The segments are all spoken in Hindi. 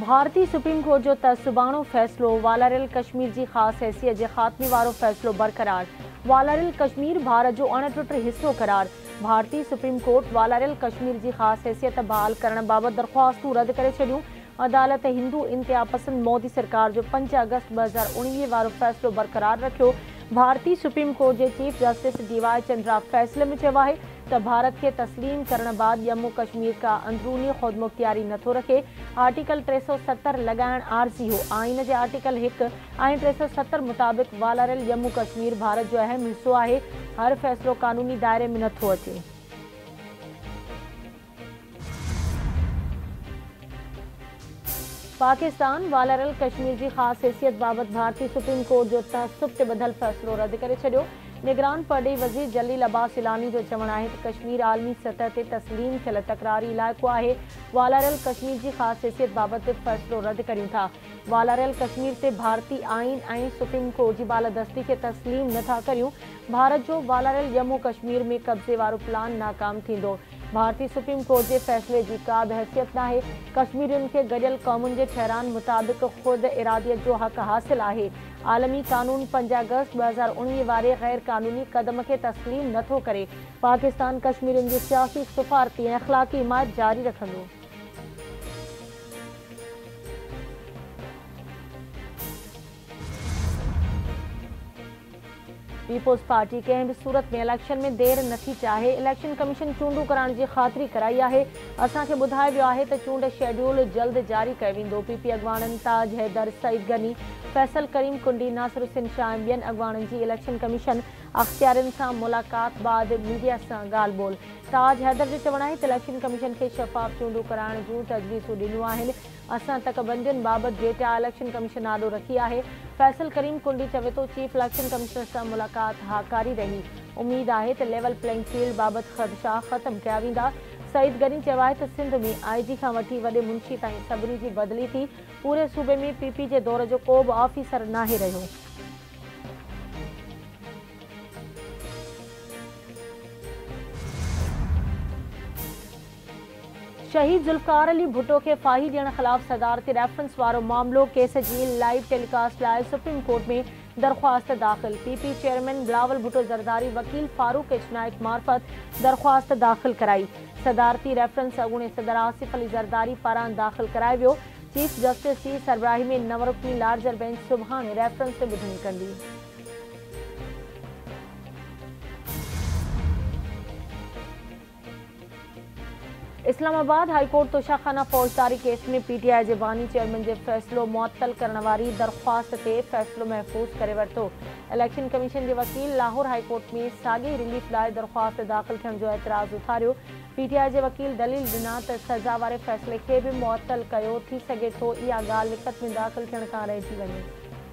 भारतीय सुप्रीम कोर्ट जो तसुबाणो फ़ैसिलो वालारियल कश्मीर की ख़ास हैसियत के ख़ात्मे वारो फ़ैसिलो बरक़रार। वालारियल कश्मीर भारत जो अणटुट हिस्सो करार। भारतीय सुप्रीम कोर्ट वालारियल कश्मीर की ख़ास हैसियत बहाल करण बाबत दरख्वास्तूं रद्द करे छॾियूं। अदालत हिंदू इंतिहा पसंद मोदी सरकार जो 5 अगस्त 2019 वारो फ़ैसिलो बरक़रार रखियो। भारतीय सुप्रीम कोर्ट के चीफ जस्टिस DY चंद्रा फ़ैसिले में चयो आहे त भारत के तस्लीम करण बाद जम्मू कश्मीर का अंदरूनी खुदमुख्तियारी नथो रखे। आर्टिकल 370 लगाइण आरजी हो। आइन के आर्टिकल 1 ऐं 370 मुताबिक वालारियल जम्मू कश्मीर भारत जो अहम हिस्सो है। हर फ़ैसिलो कानूनी दायरे में नथो अचे। पाकिस्तान वालारियल कश्मीर की ख़ास हैसियत बाबत भारतीय सुप्रीम कोर्ट जो तहस्सुब से बदल फ़ैसिलो रद्द करे छॾियो। निगरान परॾेही वज़ीर जलील अब्बास इलानी जो चवणु आहे त कश्मीर आलमी सतह ते तस्लीम थियल तकरारी इलाइक़ो आहे। वालारियल कश्मीर की ख़ास हैसियत बाबत फ़ैसिलो रद्द करियूं था। वालारियल कश्मीर से भारतीय आइन ऐं सुप्रीम कोर्ट की बालादस्ती के तस्लीम नथा करियूं। भारत जो वालारियल जम्मू कश्मीर में कब्ज़े वारो प्लान नाकाम थींदो। भारतीय सुप्रीम कोर्ट के फैसले की का भी हैसियत नाहे। कश्मीरियुनि के गडियल क़ौमुनि के ठहरान मुताबिक ख़ुद इरादियत जो हक़ हासिल है। आलमी कानून 5 अगस्त 2019 वारे गैर कानूनी कदम के तस्लीम नथो करे। पाकिस्तान कश्मीरियुनि की सियासी सफारती ऐं अख़लाक़ी हिमायत जारी रखंदो। पीपुल्स पार्टी कंहिं भी सूरत में इलेक्शन में देर नथी चाहे। इलेक्शन कमीशन चूंडू कराने की ख़ातिरी कराई है। असांखे ॿुधायो वियो आहे त चूंड शेड्यूल जल्द जारी कयो वेंदो। PP अॻवाननि ताज हैदर, सईद गनी, फैसल करीम कुंडी, नासिर हुसैन शाह ऐं ॿियनि अॻवाननि जी इलेक्शन कमीशन अख़्तियारनि सां मुलाक़ात बाद मीडिया सां ॻाल्हि ॿोल। ताज हैदर जो चवणु आहे त इलेक्शन कमीशन के शफ़ाफ़ चूंडू कराइण जूं तजवीज़ूं ॾिनियूं आहिनि। असां तकबंदियुनि बाबति डेटा इलेक्शन कमीशन आॾो रखी आहे। फैसल करीम कुंडी चवे तो चीफ इलेक्शन कमिश्नर सां मुलाक़ात हाकारी रही। उम्मीद है तो लेवल प्लेइंग फील्ड बाबत ख़दशा ख़त्म किया वेंदा। सईद गनी चयो आहे त सिंध में IG खां वठी वॾे मुंशी ताईं सभिनी जी बदली थी। पूरे सूबे में PP जे दौर जो को भी ऑफिसर नाहे रहियो। शहीद जुल्फ़िकार अली भुट्टो के फाही ॾियण ख़िलाफ़ सदारती रेफरेंस वारो मामलो केस जी लाइव टेलीकास्ट लाइ सुप्रीम कोर्ट में दरख्वास्त दाख़िल। PP चेयरमैन बिलावल भुट्टो ज़रदारी वकील फारूक इचनाइक मार्फत दरख्वास्त दाख़िल कराई। सदारती रेफरेंस अॻूणे सदर आसिफ अली ज़रदारी पारां दाख़िल करायो वियो। चीफ जस्टिस जी सरबराही में नवरुकनी लार्जर बेंच सुभाणे रेफरेंस ते ॿुधणी कंदी। इस्लामाबाद हाईकोर्ट तोशाखाना फौजदारी केस में PTI जे बानी चेयरमैन के फ़ैसिलो मुअत्तल करण वारी दरख्वास्त ते फ़ैसिलो महफूज़ करे वरितो। इलेक्शन कमीशन के वकील लाहौर हाईकोर्ट में साॻी रिलीफ लाइ दरख्वास्त दाख़िल थियण जो एतराज़ उथारियो। PTI जे वकील दलील ॾिना त सज़ा वारे फ़ैसिले खे भी मुअत्तल कयो थी सघे थो। इहा ॻाल्हि लिखत में दाख़िल थियण खां रहिजी वञे।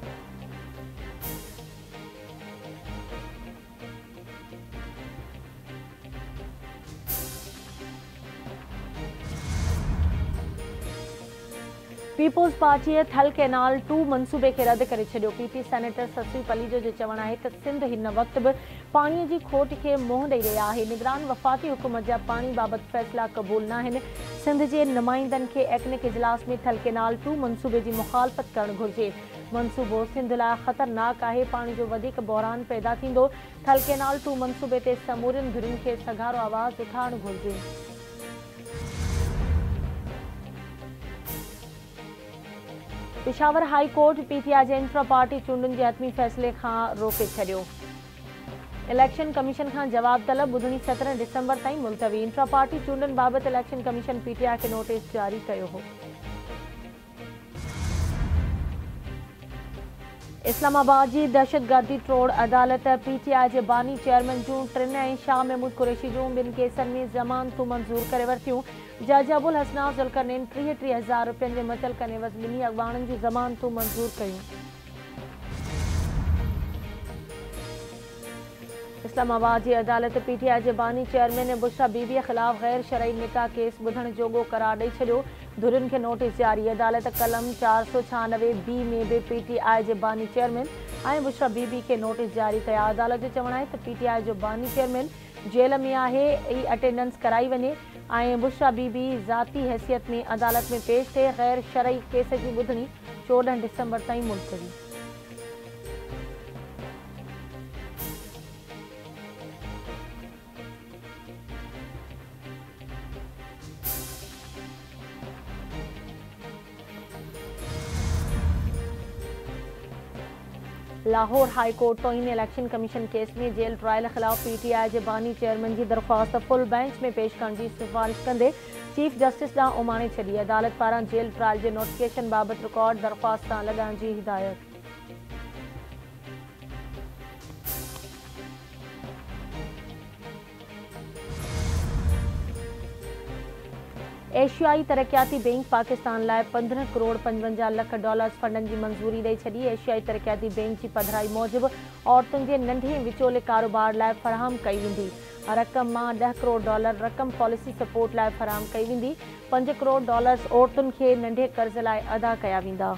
पीपुल्स पार्टी थल कैनाल 2 मनसूबे के रद्द करे छॾियो। PP सेनेटर ससीफ अली जो चवणु आहे त सिंध हिन वक्त भी पानी की खोट के मुंहुं ॾेई रही है। निगरान वफ़ाक़ी हुकूमत जा पानी बाबत फ़ैसिला क़बूल न आहिनि। सिंध के नुमाइंदनि के एटमिक इजलास में थल कैनाल 2 मनसूबे की मुखालफ़त करण घुर्जे। मनसूबो सिंध लाइ ख़तरनाक है। पानी जो वधीक बहरान पैदा थींदो। थल कैनाल 2 मनसूबे ते समूरियुनि धुरियुनि खे सघारो आवाज़ उठाइणु घुर्जे। पेशावर हाई कोर्ट PTI जे इंफ्रा पार्टी चूंडुनि के हतमी फ़ैसिले खां रोके छॾियो। इलेक्शन कमीशन खां जवाब तलब ॿुधणी 17 दिसंबर ताईं मुलतवी। इंफ्रा पार्टी चूंडुनि बाबत इलेक्शन कमीशन PTI के नोटिस जारी कयो हो। इस्लामाबाद की दहशतगर्दी ट्रोड़ अदालत PTI के बानी चेयरमैन जूं 3 ऐं शाह महमूद कुरैशी जूं 2 केसनि में ज़मानतूं मंज़ूर करे वरितियूं। जज अबुल हसनाफ ज़ुल्करनैन 33,000 रुपयनि जे मुचलक़ एवज़ 2 अॻवाननि जूं ज़मानतूं मंज़ूर कयूं। इस्लामाबाद की अदालत PTI के बानी चेयरमैन बुशरा बीबी खिलाफ गैर शरई निकाह केस ॿुधण जोॻो करार ॾेई छॾियो। धुरियुनि खे नोटिस जारी। अदालत कलम 496B में भी PTI के बानी चेयरमैन ऐं बुशरा बीबी के नोटिस जारी कया। अदालत जो चवणु आहे त PTI जो बानी चेयरमैन जेल में आहे। अटेंडेंस कराई वञे। बुशरा बीबी ज़ाती हैसियत में अदालत में पेश थे। गैर शरई केस की ॿुधणी 14 डिसंबर ताईं मुलतवी। लाहौर हाई कोर्ट तोहिन इलेक्शन कमीशन केस में जेल ट्रायल खिलाफ PTI जे बानी चेयरमैन की दरख्वास्त फुल बेंच में पेश करण की सिफारिश कंदे चीफ जस्टिस ॾांहुं उमाणे छॾी। अदालत पारां जेल ट्रायल के नोटिफिकेशन बाबत रिकॉर्ड दरख्वास्त सां लॻाइण की हिदायत। एशियाई तरक्याती बैंक पाकिस्तान लाइ 15 करोड़ 55 लख डॉलर्स फंडन की मंजूरी ॾेई छॾी। एशियाई तरक्याती बैंक की पधराई मूजिब औरतुनि के नंढे विचोले कारोबार लाइ फराहम कई वेंदी। रक़म मां 10 करोड़ डॉलर रक़म पॉलिसी सपोर्ट लाइ फराहम कई वेंदी। 5 करोड़ डॉलर्स औरतुनि के नंढे कर्ज लाइ अदा कया वेंदा।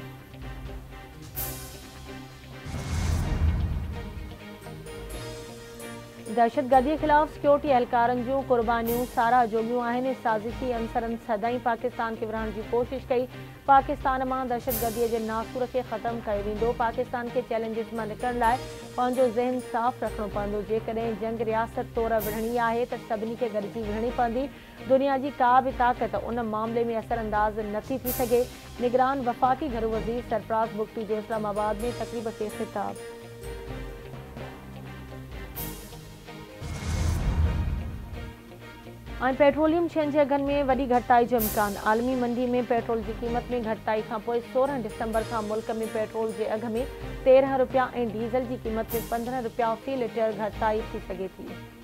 दहशतगर्दी खिलाफ सिक्योरिटी एहलकारनि जूं कुर्बानियूं साराह जोगियूं आहिनि। साज़िशी अंसरनि सदाईं पाकिस्तान के विढ़ण की कोशिश कई। पाकिस्तान मां दहशतगर्दी के नासूर के ख़त्म कयो वेंदो। पाकिस्तान के चैलेंजिस मां निकरण लाइ पंहिंजो ज़हन साफ़ रखणो पवंदो। जेकॾहिं जंग रियासत तौर विढ़णी आहे त सभिनी खे गॾिजी विढ़णी पवंदी। दुनिया की का भी ताक़त उन मामले में असरअंदाज नथी थी सघे। निगरान वफ़ाक़ी घर वज़ीर सरफराज़ बुगटी जो इस्लामाबाद में तक़रीब के ख़िताब। पेट्रोलियम शयुनि जे अघनि में वॾी घटिताई जो इम्कान। आलमी मंडी में पेट्रोल की क़ीमत में घटिताई खां पोइ 16 डिसंबर खां मुल्क में पेट्रोल के अघ में 13 रुपया ऐं डीज़ल की क़ीमत में 15 रुपया फ़ी लीटर घटिताई थी सघे थी।